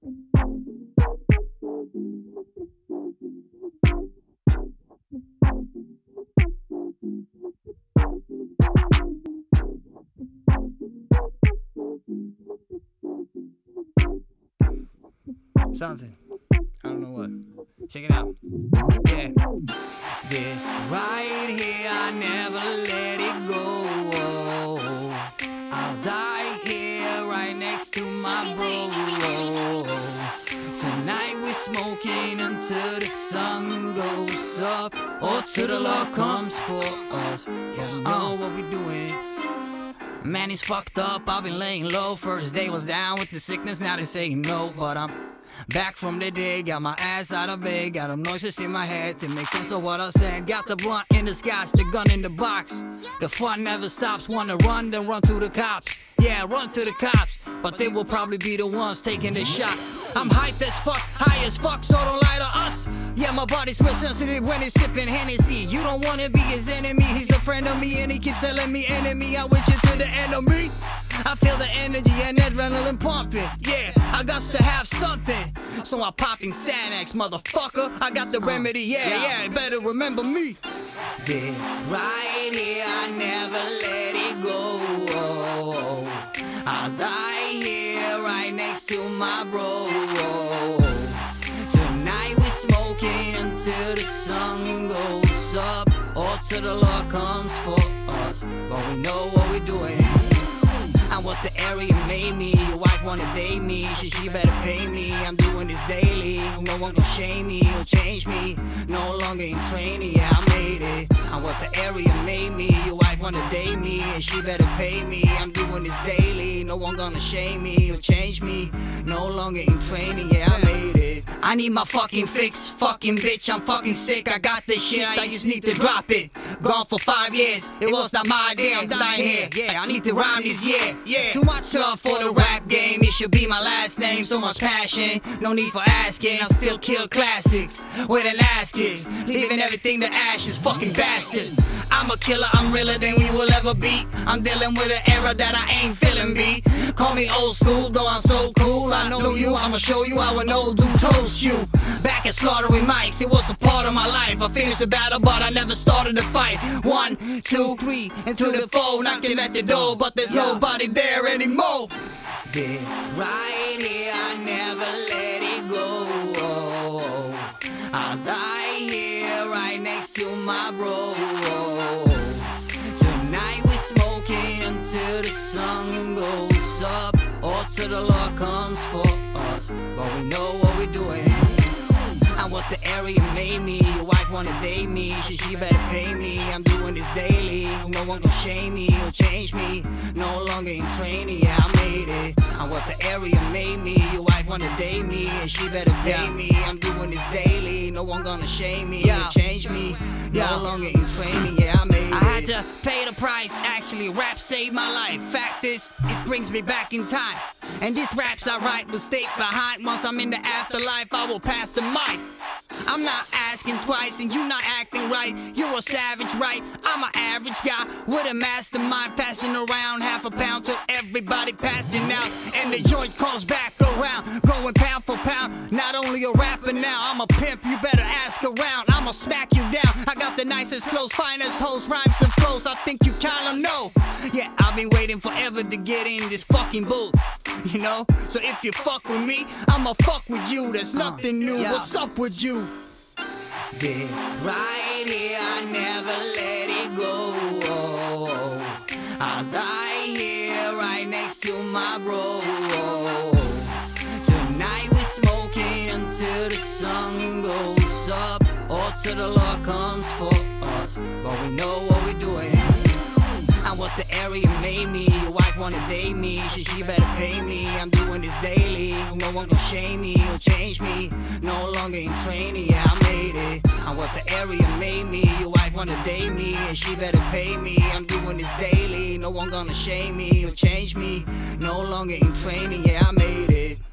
Something. I don't know what. Check it out. Yeah. This right here, I never let it go. I'll die here right next to my bro. Tonight we're smoking until the sun goes up, or till the Lord comes for us. Yeah, we know what we're doing. Man, it's fucked up, I've been laying low. First day was down with the sickness, now they saying no. But I'm back from the day, got my ass out of bed, got them noises in my head to make sense of what I said. Got the blunt in the scotch, the gun in the box. The fun never stops, wanna run, then run to the cops. Yeah, run to the cops, but they will probably be the ones taking the shot. I'm hyped as fuck, high as fuck, so don't lie to us. Yeah, my body's real sensitive when it's sipping Hennessy. You don't wanna be his enemy, he's a friend of me, and he keeps telling me, enemy, I with you to the N.M.E. I feel the energy and adrenalin pumping. Yeah, I got to have something, so I'm popping Xanax, motherfucker. I got the remedy, yeah, better remember me. This right here, I never let it go. I'll die here right next to my bro. Tonight we're smoking until the sun goes up, or till the Lord comes for us. But we know what we're doing. I'm what the area made me. Your wife wanna date me, she better pay me. I'm doing this daily, no one can shame me or change me. No longer in training, yeah, I made it. I'm what the area made me. Your wife wanna date me, and she better pay me. I'm doing this daily, no one gonna shame me or change me. No longer in training, yeah, I made it. I need my fucking fix, fucking bitch, I'm fucking sick. I got this shit, I just need to drop it. Gone for 5 years, it was not my idea, I'm dying here. Yeah, I need to rhyme this year. Yeah, too much love for the rap game, it should be my last name. So much passion, no need for asking. I'll still kill classics with an ass kick, leaving everything to ashes, fucking bastard. I'm a killer, I'm realer than we will ever be. I'm dealing with an era that I ain't feeling me. Call me old school, though I'm so cool. I know you, I'ma show you how an old dude toast you. Back at slaughtering mics, it was a part of my life. I finished the battle, but I never started the fight. 1, 2, 3, into the 4, knocking at the door, but there's nobody there anymore. This right here, I never let it go. I'll die here right next to my bro. Tonight we're smoking until the sun goes up, or till the Lord comes for us. But we know what we're doing. I'm what the area made me. Your wife wanna date me, she better pay me. I'm doing this daily, no one can shame me or change me. No longer in training, yeah, I made it. I'm what the area made me. Your wife wanna date me, and she better pay me. I'm doing this daily, no one gonna shame me or change me. No longer in training, yeah, I made it. I had to pay the price, actually rap saved my life. Fact is, it brings me back in time, and these raps I write will stay behind. Once I'm in the afterlife, I will pass the mic. I'm not asking twice, and you not acting right. You're a savage, right? I'm an average guy with a mastermind, passing around half a pound till everybody passing out, and the joint comes back around, growing pound for pound. Not only a rapper now, I'm a pimp, you better ask around. I'ma smack you down, I got the nicest clothes, finest hoes, rhymes and flows, I think you kinda know. Yeah, I've been waiting forever to get in this fucking booth, you know? So if you fuck with me, I'ma fuck with you, there's nothing new, what's up with you? This right here, I never let it go. I'll die here right next to my bro. Tonight we're smoking until the sun goes up, or till the Lord comes for us. But we know what we're doing. I'm what the area made me. Your wife wanna date me, she better pay me. I'm doing this daily, no one can shame me or change me. No longer in training, yeah, I made it. I'm what the area made me. Your wife wanna date me, and she better pay me. I'm doing this daily, no one gonna shame me or change me. No longer in training, yeah, I made it.